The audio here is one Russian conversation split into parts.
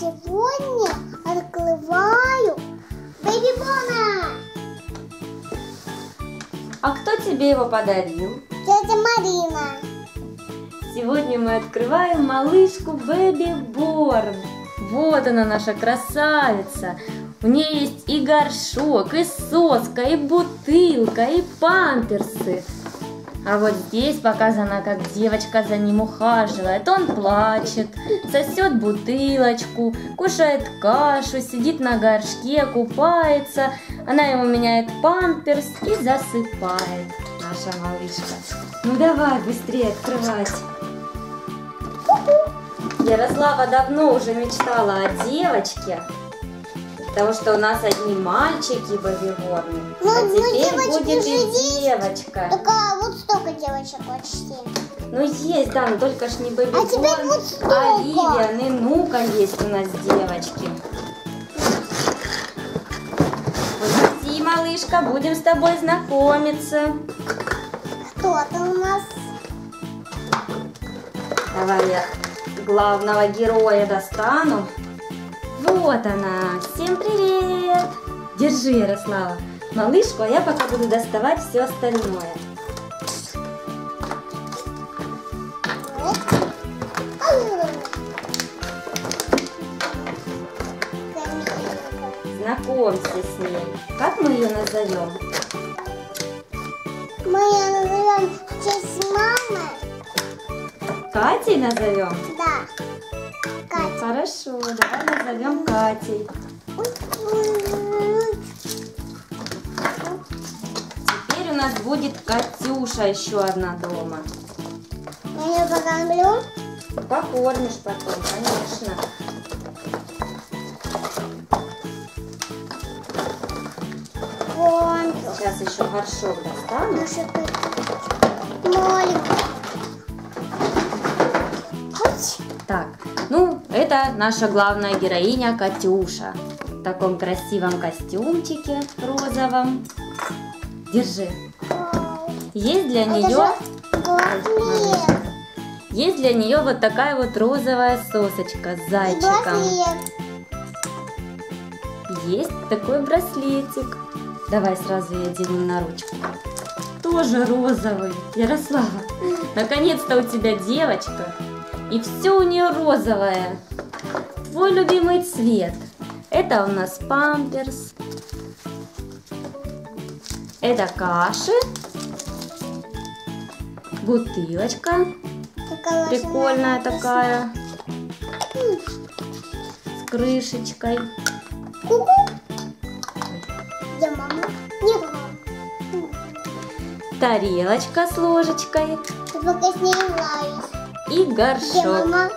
сегодня открываю Бэби Бона. А кто тебе его подарил? Тетя Марина. Сегодня мы открываем малышку Бэби Борн. Вот она, наша красавица. У нее есть и горшок, и соска, и бутылка, и памперсы. А вот здесь показано, как девочка за ним ухаживает. Он плачет, сосет бутылочку, кушает кашу, сидит на горшке, купается. Она ему меняет памперс и засыпает, наша малышка. Ну давай быстрее открывать. Ярослава давно уже мечтала о девочке, потому что у нас одни мальчики бэби-борны, а теперь будет и девочка. Такая вот столько девочек почти. Ну есть, да, но только ж не бэби-борн, теперь вот столько. Оливия, Нинука есть у нас девочки. Пусти, малышка, будем с тобой знакомиться. Кто-то у нас. Давай я главного героя достану. Вот она. Всем привет. Держи, Ярослава, малышку, а я пока буду доставать все остальное. Знакомься с ней. Как мы ее назовем? Мы ее назовем в честь мамы. Катей назовем? Да. Ну, Катя. хорошо, давай назовем Катей. Теперь у нас будет Катюша еще одна дома. Я ее покормлю. Покормишь потом, конечно. Вон. Сейчас еще горшок достану. Маленькая. Так, ну это наша главная героиня Катюша. В таком красивом костюмчике розовом. Держи. Есть для нее... Есть для нее вот такая вот розовая сосочка с зайчиком. Есть такой браслетик. Давай сразу ее оденем на ручку. Тоже розовый. Ярослава, наконец-то у тебя девочка. И все у нее розовое. Твой любимый цвет. Это у нас памперс. Это каши. Бутылочка. Прикольная такая. С крышечкой. Ку-ку. Где мама? Нет, мама. Тарелочка с ложечкой. Ты пока с ней лаешь. И Где горшок. мама?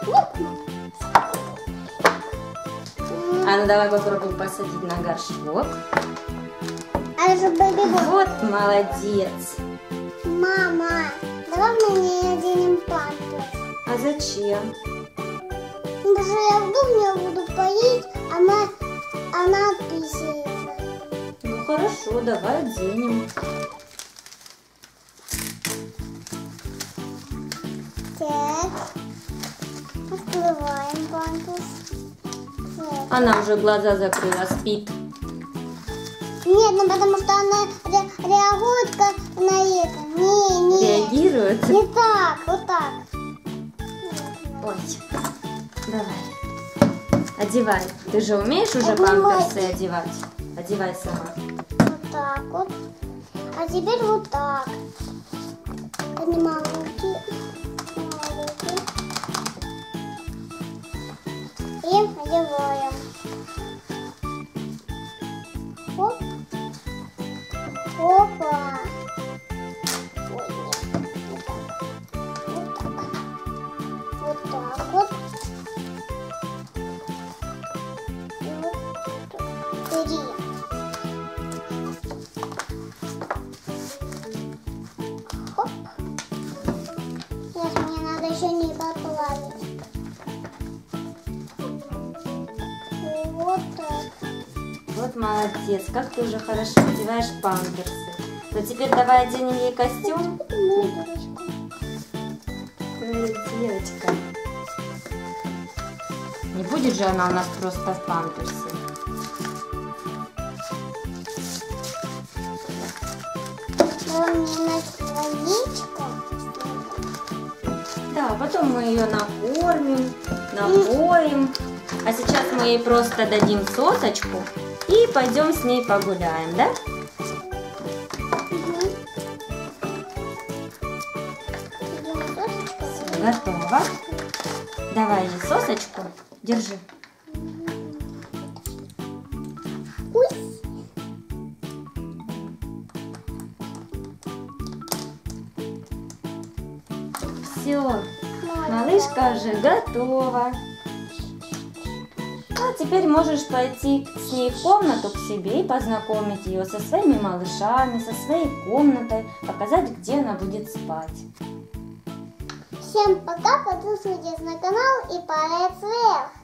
А ну давай попробуем посадить на горшок. А это Бэби Бон. Вот молодец. Мама, давай мы не оденем памперс. А зачем? Потому что я вдруг не буду поить, она отписывается. Ну хорошо, давай оденем. Так, открываем памперс. Так. Она уже глаза закрыла, спит. Нет, ну потому что она реагирует как на это. Не. Реагирует? Не так, вот так. Ой, давай. Одевай. Ты же умеешь уже Обнимай. памперсы одевать? Одевай сама. Вот так вот. А теперь вот так. Поднимаем руки. И одеваем. Оп. Опа. Ой, нет. Вот так. Вот так вот. И вот так. 3. Хоп. Сейчас мне надо еще не поплавить. Вот так. Вот молодец. Как ты уже хорошо одеваешь памперсы. Ну теперь давай оденем ей костюм. Девочка. Не будешь же она у нас просто в памперсе. Водичку. Да, потом мы ее накормим, напоим. А сейчас мы ей просто дадим сосочку и пойдем с ней погуляем, да? Все, готово. Давай ей сосочку. Держи. Все, малышка уже готова. А теперь можешь пойти с ней в комнату к себе и познакомить ее со своими малышами, со своей комнатой, показать, где она будет спать. Всем пока, подписывайтесь на канал и палец вверх.